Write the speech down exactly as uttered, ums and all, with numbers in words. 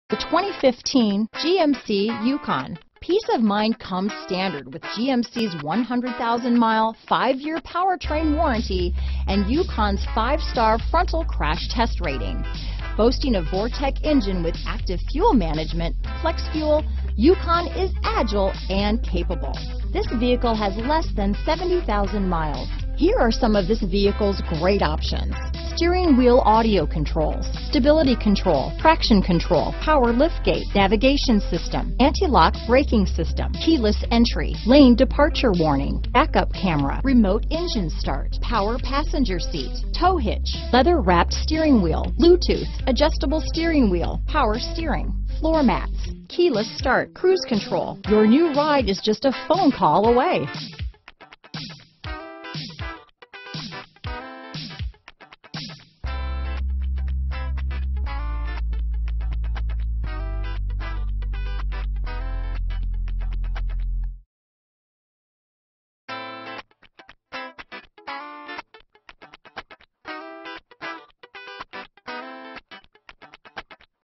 The twenty fifteen G M C Yukon. Peace of mind comes standard with G M C's one hundred thousand mile, five year powertrain warranty and Yukon's five star frontal crash test rating. Boasting a Vortec engine with active fuel management, flex fuel, Yukon is agile and capable. This vehicle has less than seventy thousand miles. Here are some of this vehicle's great options: steering wheel audio controls, stability control, traction control, power liftgate, navigation system, anti-lock braking system, keyless entry, lane departure warning, backup camera, remote engine start, power passenger seat, tow hitch, leather wrapped steering wheel, Bluetooth, adjustable steering wheel, power steering, floor mats, keyless start, cruise control. Your new ride is just a phone call away.